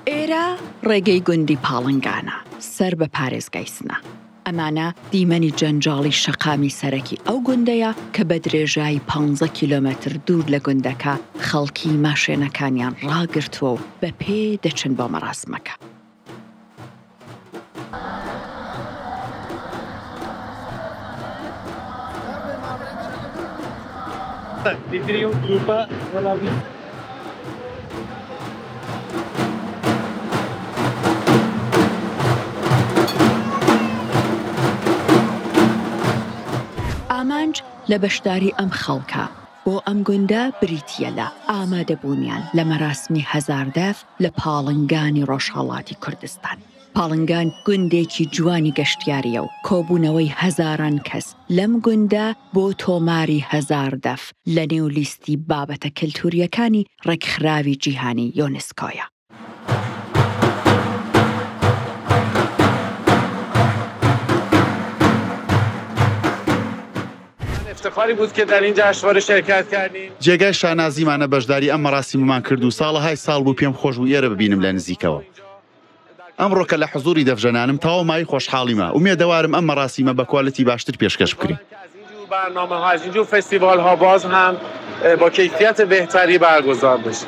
ئێرە ڕێگەی گوندی پاڵنگانە سەر بە پارێزگای سنە. ئەمانە دیمەنی جەنجاڵی شەقامی سەرەکی ئەو گوندەیە کە بە درێژایی 15 کیلۆمەتر دوور لە گوندەکە خەڵکی ماشێنەکانیان ڕاگرتووە و بە پێ دەچن بۆ مەراسمەکە. ئامانج لە بەشداری ئەم خەڵکە بۆ ئەم گوندە بریتیە لە ئامادەبوونیان لە مەراسمی هەزاردەف لە پاڵنگانی ڕۆژهەڵاتی کوردستان. پاڵنگان گوندێکی جوانی گەشتیاریە و کۆبوونەوەی هەزاران کەس لەم گوندە بۆ تۆماری هەزاردەف لە نێو لیستی بابەتە کلتوریەکانی ڕێکخراوی جیهانی یۆنسکۆیە. افتخاری بود که در این جشنواره شرکت کردیم. جێگای شانازیمانە بەشداری ئەم مەراسیممان کرد و ساڵەهای ساڵ بوو پێم خۆش بوو ئێرە ببینم لە نزیکەوە. ئەمڕۆ کە لە حزوری دەفژەنانم تاوە مای خۆشحاڵیمە و میێدەوارم ئەم مەراسیمە بە کوالیتی باشتر پێشکەش بکرین. برنامه‌ها از اینجور فستیوال‌ها باز هم با کیفیت بهتری برگزار بشه.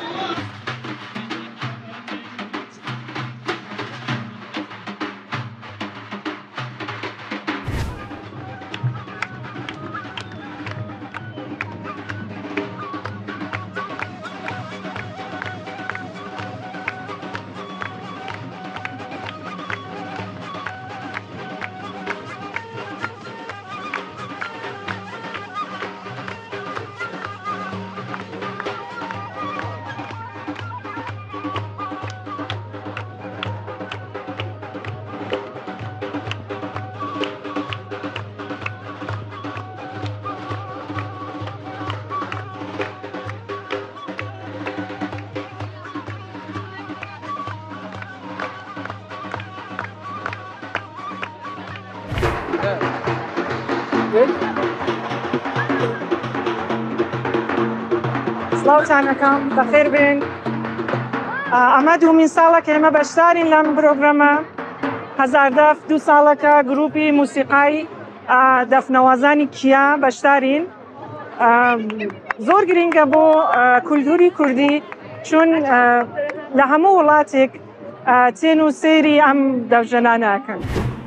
سڵاوتانەکەم بەخێر بن. ئەمە دومین ساڵە کە ئێمە بەشدارین لەم پرۆگرامە هەزاردەف. 2 ساڵەکە گروپی موسیقای دەفنەوازانی کیا بەشدارین. زۆر گرنگە بۆ کولتوری کوردی چون لە هەموو وڵاتێک تێن و سەیری ئەم دەفژەنانەکەن.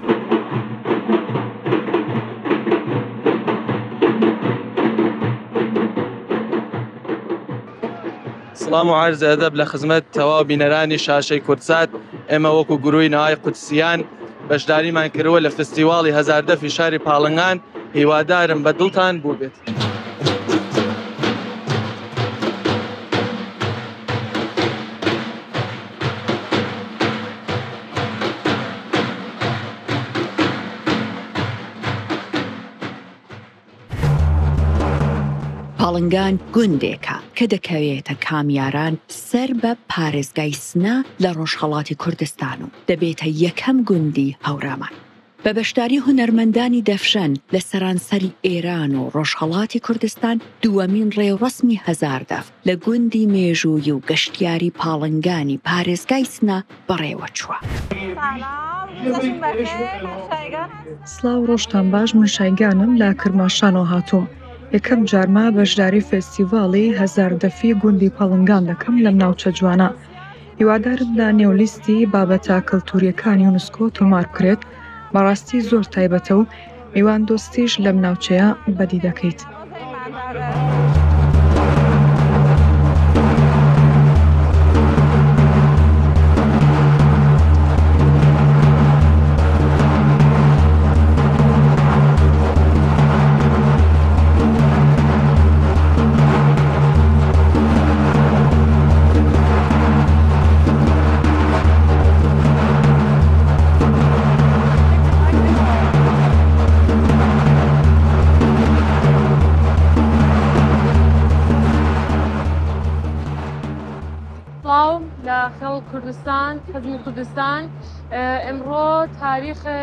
سلام و عرض ئەدەب لە خزمەت تەواو بینەرانی شاشەی کورتسات. ئێمە وەکو گروهی ناوای قودسیان بەشداریمان کردووە لە فستیواڵی هەزاردەفی شاری پاڵنگان. هیوادارم بە دڵتان بوو بێت. پاڵنگان گوندێکە کە دەکەوێتە کامیاران سەر بە پارێزگای سنە لە ڕۆژهەڵاتی کوردستان و دەبێتە یەکەم گوندی هەورامان. بە بەشداری هونەرمەندانی دەفشەن لە سەرانسەری ئێران و ڕۆژهەڵاتی کوردستان دووەمین ڕێوەسمی هەزاردەف لە گوندی مێژووی و گەشتیاری پاڵنگانی پارێزگای سنە بەڕێوە چووە. سڵاو ڕۆژتان باش، من شایگانم لە کرماشانەوە هاتووم. یەکەم جارما بەشداری فێستیڤاڵی هەزاردەفی گوندی پاڵنگان دەکەم لەم ناوچە جوانە. هیوادارم لە نێولیستی بابەتە کەلتوریەکانی یونسکۆ تۆمار بکرێت. بەڕاستی زۆر تایبەتە و میوان دۆستیش لەم ناوچەیە بەدی دەکەیت. داخل کوردستان حزب کوردستان امڕۆ تاریخە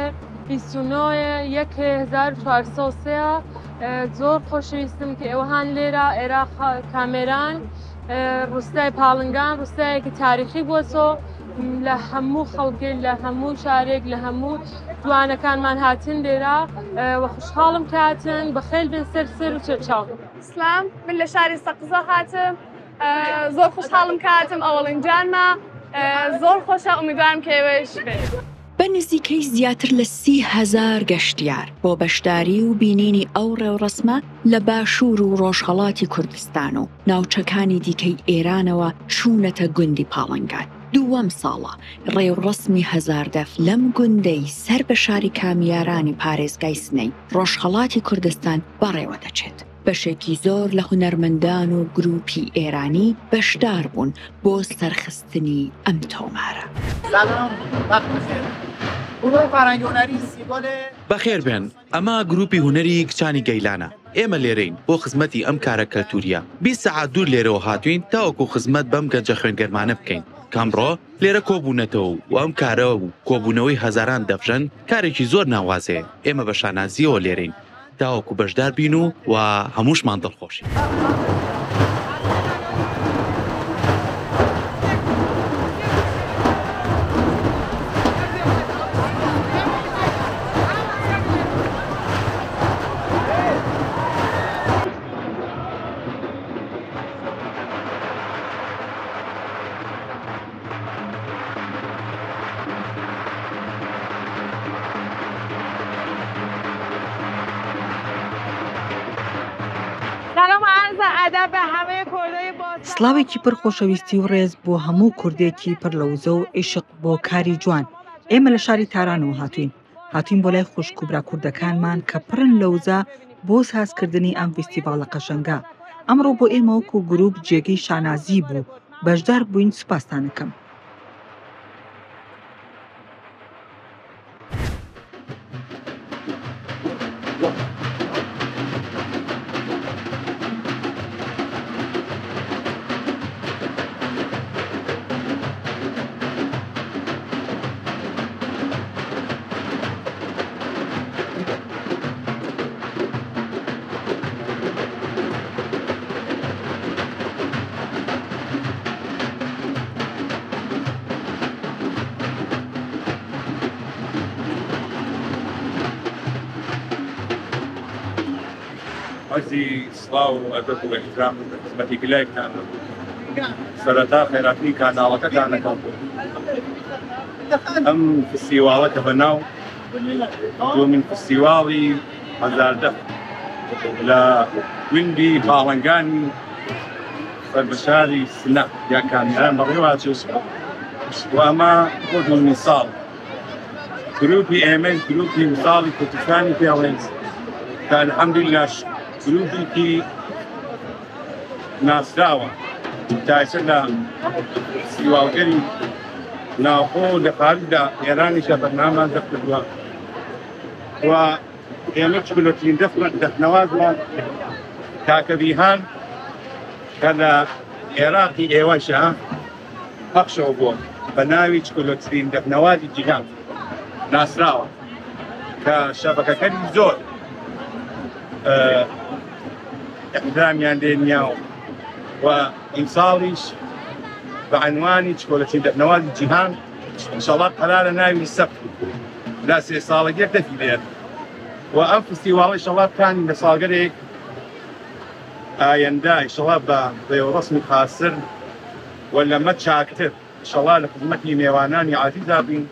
29/1403 زۆر خۆشەویستم کە ئێوەهان لێرە عێراق کامێران ڕوستای پاڵنگان ڕوستایەکی تاریخی بۆ لە هەموو خەڵکێک لە هەموو شارێک لە هەموو جوانەکانمان هاتن لێرە و خوشحاڵم کاتن بەخێر بن سەر و چاو. سلام من لە شاری سەقزە هاتم زۆر خوشحاڵم کاتم ئەوڵین جانمە زۆر خۆشە ئومیدوارم کێوەش بێت. بە نزیکەی زیاتر لە 30,000 گەشتیار بۆ بەشداری و بینینی ئەو ڕێوڕسمە لە باشوور و ڕۆژهەڵاتی کوردستان و ناوچەکانی دیکەی ئێرانەوە چوونەتە گوندی پاڵنگان. دووەم ساڵە ڕێوڕسمی هەزاردەف لەم گوندەی سەر بە شاری کامیارانی پارێزگای سنەی ڕۆژهەڵاتی کوردستان بەڕێوە دەچێت. بەشێکی زۆر لە هونەرمەندان و گروپی ئێرانی بەشدار بوون بۆ سەرخستنی ئەم تۆمارە. بەخێر بێن ئەمە گروپی هوەری کچانی گەیلانە. ئێمە لێرەین بۆ خزمەتی ئەم کارە کەلتوریە. 20 سەعات دوور لێرەوە هاتوین تاوەکو خزمەت بەم گەنجە خوێنگەرمانە بکەین. کامڕۆ لێرە کۆبوونەتەوە و ئەم کارە و کۆبوونەوەی هەزاران دەفژن کارێکی زۆر ناوازەیە. ئێمە بە شانازیەوە لێرەین تاوەکو بەشدار بین و هەمووشمان دڵخۆشی. سڵاوێکی پڕ خۆشەویستی و ڕێز بۆ هەموو کوردێکی پڕ لەوزە و عیشق بۆ کاری جوان. ئێمە لە شاری تارانەوە هاتوین بۆ لای خوشکوبرا کوردەکانمان کە پڕن لەوزە بۆ سازکردنی ئەم فیستیڤاڵە قەشەنگە. ئەمڕۆ بۆ ئێمە وەکو گروپ جێگەی شانازی بوو بەشدار بووین سوپاستانەکەم. عزي سڵاو و ئەدەب و احترام خزمەتی گلایتان سەرەتا خێراتنی کاناڵەکەتانەکەم ئەم فستیواڵە کە بەناو دومین فستیواڵی هەزاردەف لە گوندی پاڵنگانی سەربەشاری سنە یا کامیاران بەڕێوە و ئەمە بۆ دومین ساڵ گروپی ئێمە گروپی ساڵی کوردستانی پێڵێن کە الحەمدوللا گروپێکی ناسراوە تایسە لە سیواڵگەری ناوخۆ لە خارجدا ئێرانیشە بەرنامەمان دەکردووە و ئێمە چکولۆترین دەفنەوازمان کاکە بیهان کە لە عێراقی ئێوەشە پەخشەوە بووە بە ناوی چکولۆترین دەفنەوازی جیهان ناسراوە کە شەبەکەکەی زۆر احترامیان لێنیا و ئیمساڵیش بە عنوانی چکۆلەترین دەفنەوازی جیهان ئینشەڵڵا قەرارە ناوی سەبت لە 3 ساڵەگەر دەفیلێت و ئەم فستیواڵی ئینشەڵڵا بکانین لە ساڵگەرێک ئایەندا ئینشەڵڵا بە ڕێوەڕسمی خاسر و لەمە چاکتر ئینشەڵڵا لە خزمەتی میوانانی عەزیزا بین.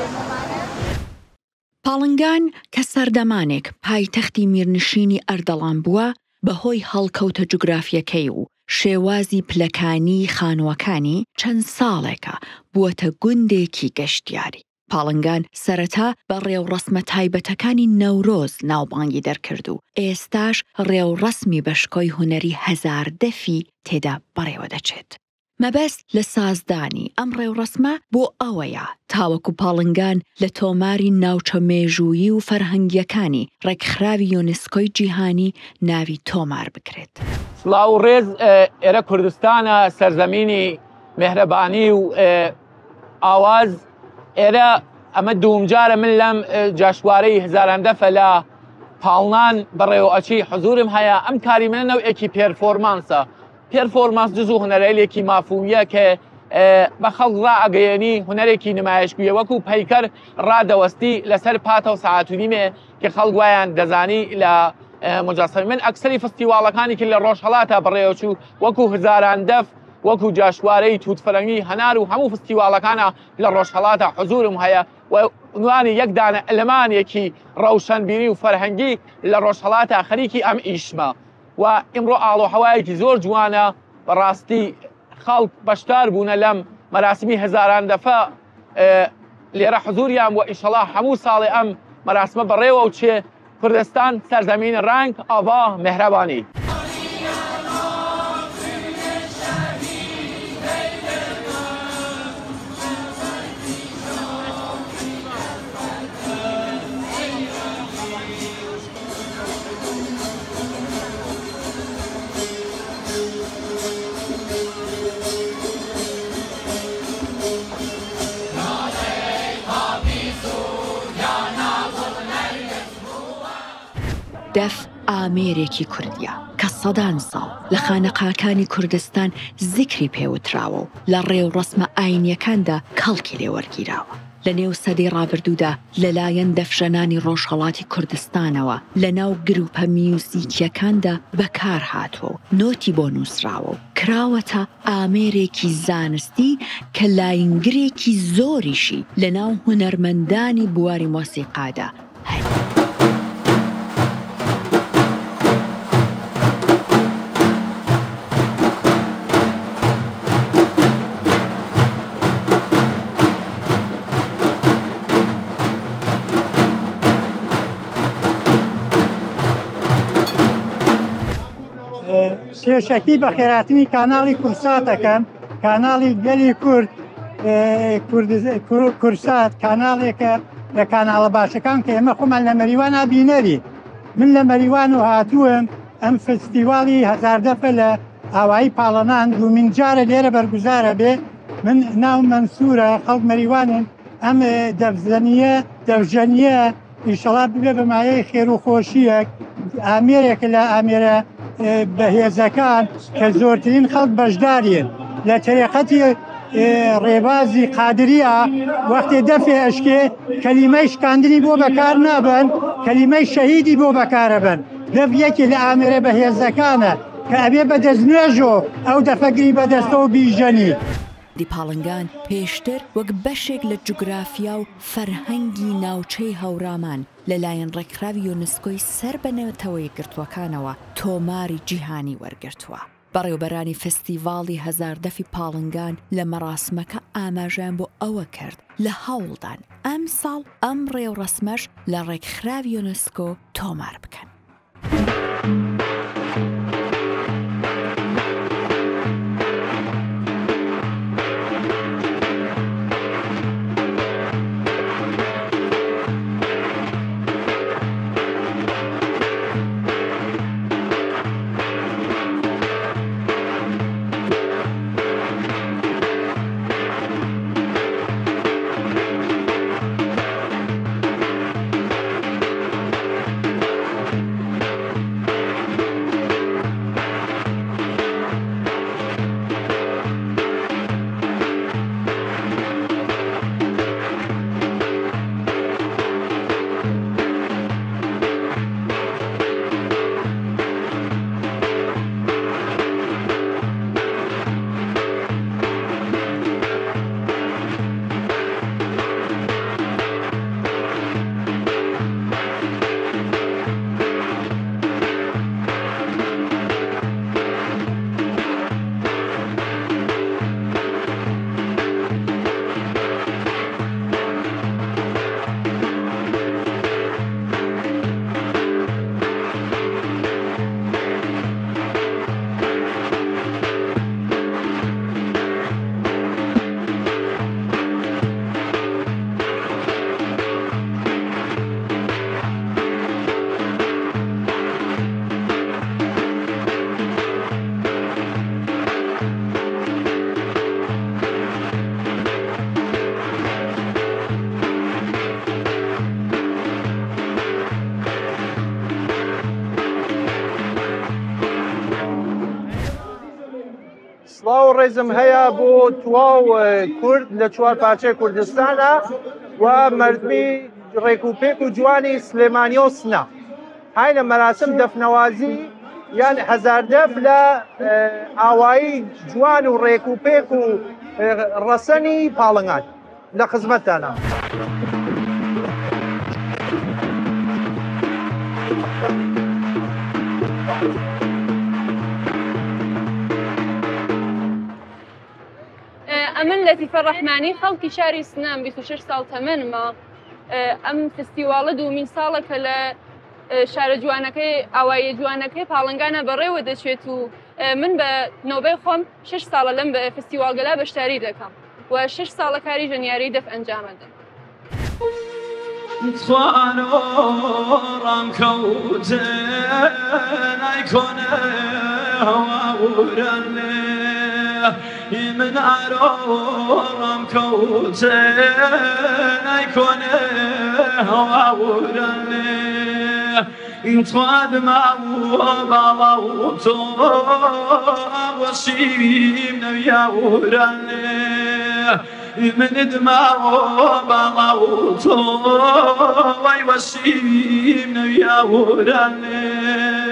پاڵنگان کە سەردەمانێک پایتەختی میرنشینی ئەردەڵان بووە بەهۆی هەڵکەوتە جوگرافیەکەی و شێوازی پلەکانی خانووەکانی چەند ساڵێکە بووەتە گوندێکی گەشتیاری. پاڵنگان سەرەتا بە ڕێوڕەسمە تایبەتەکانی نەورۆز ناوبانگی دەرکرد و ئێستاش ڕێوڕەسمی بەشکۆی هونەری هەزاردەفی تێدا بەڕێوە دەچێت. مەبەست لە سازدانی ئەم ڕێوڕەسمە بۆ ئەوەیە تاوەکو پاڵنگان لە تۆماری ناوچە مێژوویی و فەرهەنگیەکانی ڕێکخراوی یۆنسکۆی جیهانی ناوی تۆمار بکرێت. سڵاو و ڕێز، ئێرە کوردستانە سەرزەمینی میهرەبانی و ئاواز. ئێرە ئەمە دوومجارە من لەم جاشوارەی هەزاراندەفە لە پاڵنان بەڕێوەچی حزورم هەیە. ئەم کاری منە نەوئێکی پێرفۆرمانسە. پێرفۆرمانس جزو هونەرێکی مافومیە کە بە خەڵک ڕائەگەیەنی هونەرێکی نمایشگویە وەکو پەیکەر ڕادەوەستی لەسەر پاتە و سەعاتونیمێ کە خەڵک وایان دەزانی لە مجەسەمی. من ئەکسەری فستیواڵەکانی کە لە ڕۆژهەڵاتە بەڕێوەچوو وەکو هەزاراندەف وەکو جاشوارەی تووتفەرەنگی هەنار و هەموو فستیواڵەکانە لە ڕۆژهەڵاتە حزورم هەیە و عنوانی یەکدانە ئەلمانێکی ڕەوشەنبیری و فەرهەنگی لە ڕۆژهەڵاتە خەریکی ئەم ئیشمە. و ئیمڕۆ ئاڵۆهەوایەکی زۆر جوانە بەڕاستی خەڵک بەشدار بوونە لەم مەراسمی هەزاراندەفە لێرە حزوریان و ئینشەڵا هەموو ساڵێ ئەم مەراسمە بەڕێوە و چێ کوردستان سەرزەمینی ڕنگ ئاوا مهرەبانی. دەف ئامێرێکی کوردیە کە سەدان ساڵ لە خانەقاکانی کوردستان زیکری پێوتراوە و لە ڕێوڕەسمە ئاینیەکاندا کەڵکی لێوەرگیراوە. لە نێو سەدەی ڕابردوودا لەلایەن دەفشەنانی ڕۆژهەڵاتی کوردستانەوە لە ناو گروپە میوزیکیەکاندا بەکار هاتووە و نۆتی بۆ نووسراوە و کراوەتە ئامێرێکی زانستی کە لاینگرێکی زۆریشی لە ناو هونەرمەندانی بواری مۆسیقادا هەیە. پێشەکی بە خێراتنی کاناڵی کورساتەکەم، کاناڵی گەلی کورسات کاناڵێکە لە کاناڵە باشەکان کە ئێمە خۆمان لە مەریوان بینەری. من لە مەریوان و هاتووم ئەم فستیواڵی هەزاردەفە لە ئاوایی پاڵەنان دوومین جارە لێرە بەرگوزارە بێ. من ناو مەنسوورە، خەڵک مەریوانن. ئەم دەفژەنیە ئینشەڵا ببێ بە مایەی خێر و خۆشیەک ئامێرێکە لە ئامێرە بەهێزەکان کە زۆرترین خەڵک بەشدارین لە تەریقەتی ڕێبازی قادریە. وەختێ دەفێ ئەشکێ کەلیمەی شکاندنی بۆ بەکار نابن، کەلیمەی شەهیدی بۆ بەکارە بن. دەف یەکی لە ئامێرە بەهێزەکانە کە ئەبێ بەدەست نوێژۆ ئەو دەفەگری بەدەستەوە بیژەنی. پاڵنگان پێشتر وەک بەشێک لە جوگرافیا و فەرهەنگی ناوچەی هەورامان لەلایەن ڕێکخراوی یۆنسکۆی سەر بەنەوەتەوەی گرتووەکانەوە تۆماری جیهانی وەرگرتووە. بەڕێوەبەرانی فستیڤاڵی هەزاردەفی پاڵنگان لە مەراسمەکە ئاماژیان بۆ ئەوە کرد لە هەوڵدان ئەم ساڵ ئەم ڕێوڕەسمەش لە ڕێکخراوی یۆنسکۆ تۆمار بکەن. ڕێزم هەیە بۆ تواو کورد لە چوار پارچەی کوردستانە و مردمی ڕێک و پێک و جوانی سلێمانی و سنا های لە مەراسم دەفنەوازی یان هەزاردەف لە ئاوایی جوان و ڕێک و پێک و ڕەسەنی پاڵنگان لە خزمەتتانە. ئەمن لەتیفە ڕەحمانی خەڵکی شاری سنەم 26 ساڵ تەمەنمە. ئەم فستیواڵە دومین ساڵە کە لە شارە جوانەکەی ئاوایی جوانەکەی پاڵنگانە بەڕێوە دەچێت و من بە نۆبەی خۆم 6 ساڵە لەم بە فستیواڵگەلا بەشداری دەکەم و 6 ساڵە کاری ژەنیاری دەف ئەنجامەدەم. توانۆڕام کەوتە نایکۆنە هەواوران من ئارۆڕام کەوتە نایکۆنە هەواوران تواد ماوە باڵا و تۆ وەشیم نەویاوران من دماغ باڵا و تۆ وای وەشیم نەویاوران